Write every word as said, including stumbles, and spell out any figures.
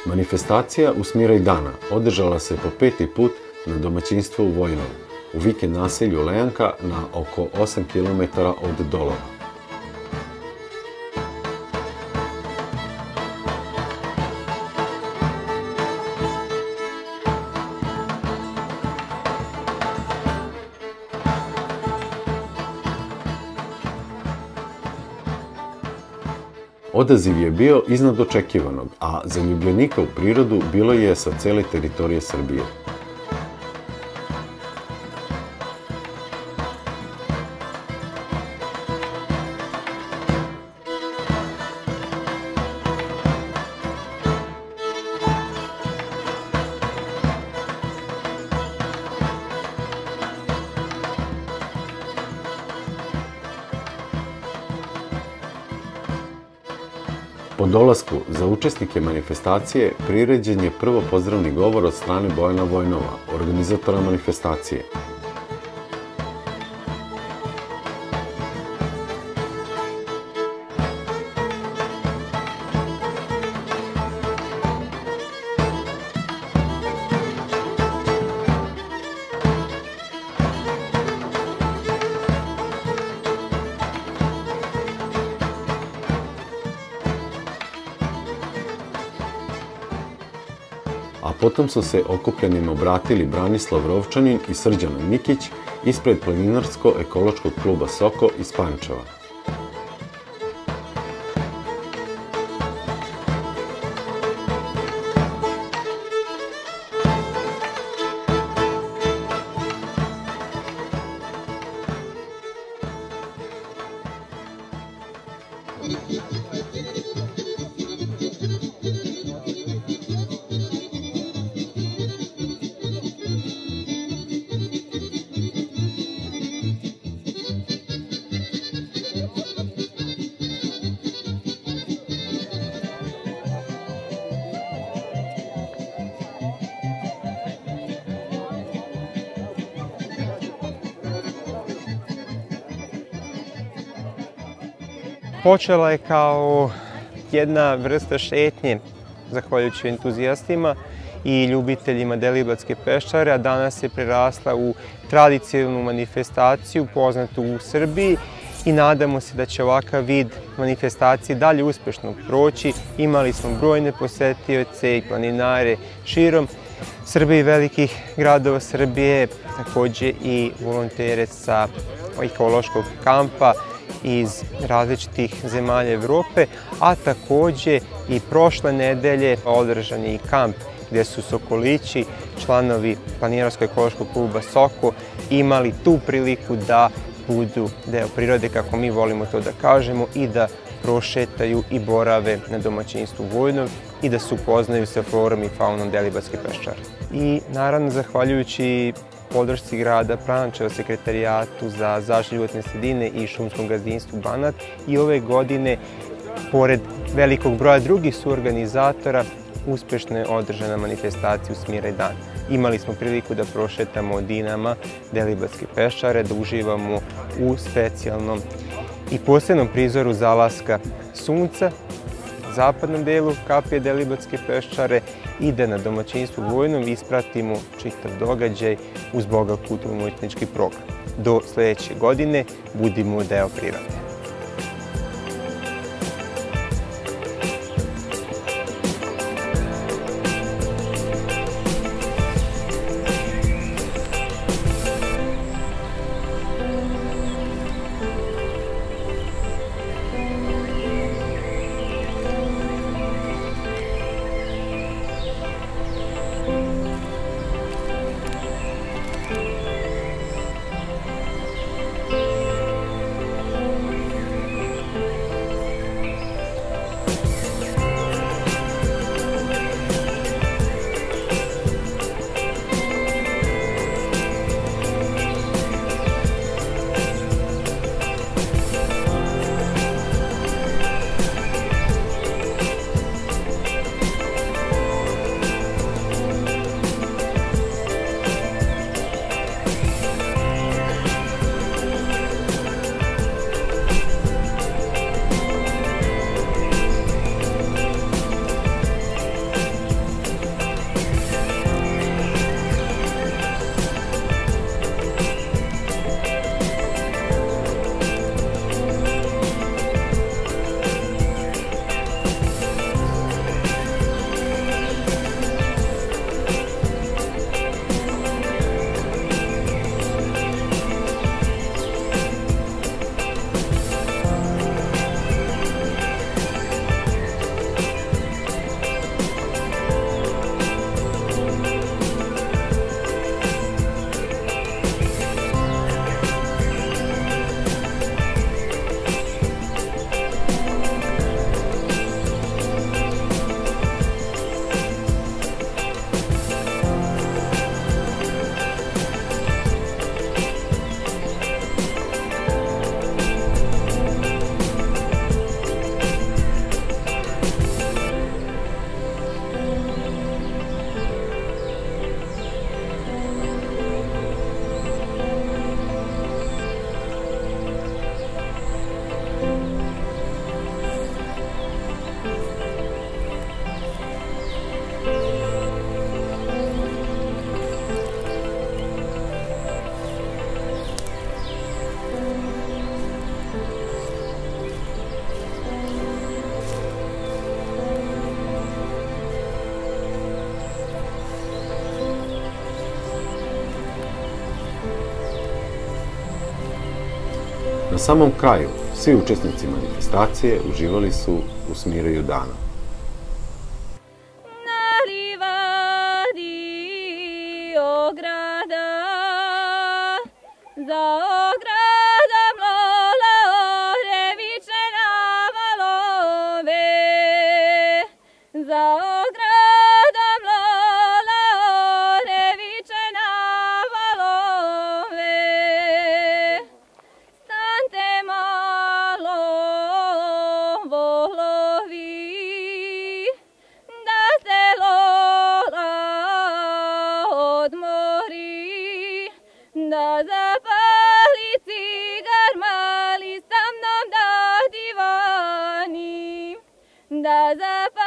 Manifestacija Usmiraj dana održala se po peti put na domaćinstvu u Vojnovu, u vikend naselju Lejanka na oko osam kilometara od Dolova. Odaziv je bio iznad očekivanog, a zaljubljenika u prirodu bilo je sa cele teritorije Srbije. Po dolasku za učesnike manifestacije priređen je prvo pozdravni govor od strane Bojana Vojnova, organizatora manifestacije. A potom su se okupljenim obratili Branislav Rovčanin i Srđan Nikić ispred Planinarsko-ekološkog kluba Soko iz Pančeva. Počela je kao jedna vrsta šetnje, zahvaljujući entuzijastima i ljubiteljima Deliblatske peščare, a danas je prerasla u tradicionalnu manifestaciju poznatu u Srbiji i nadamo se da će ovakav vid manifestacije dalje uspešno proći. Imali smo brojne posetioce i planinare širom Srbije i velikih gradova Srbije, takođe i volontere sa ekološkog kampa iz različitih zemalja Evrope, a takođe i prošle nedelje održan je i kamp gde su Sokolići, članovi Planinarsko-ekološkog kluba Soko, imali tu priliku da budu deo prirode, kako mi volimo to da kažemo, i da prošetaju i borave na domaćinstvu Vojnov i da se upoznaju sa florom i faunom Deliblatske peščare. I naravno, zahvaljujući podršci grada Pančeva, Sekretarijatu za zaštitu životne sredine i šumskom gazdinstvu Banat, i ove godine, pored velikog broja drugih suorganizatora, uspešno je održana manifestacija Usmiraj dan. Imali smo priliku da prošetamo dinama Deliblatske peščare, da uživamo u specijalnom i posebnom prizoru zalaska sunca, zapadnom delu kapije Deliblatske peščare i da na domaćinstvu Vojnom ispratimo čitav događaj uz bogat kulturno-umetnički program. Do sledeće godine budimo deo prirode. Na samom kraju, svi učesnici manifestacije uživali su u smirenju dana. Na livadi ograda, za ogradom lola oreviče na valove, za ogradom lola oreviče na valove. Stante malo volovi, da se lola odmori, da zapali cigar mali sa mnom da divani, da zapali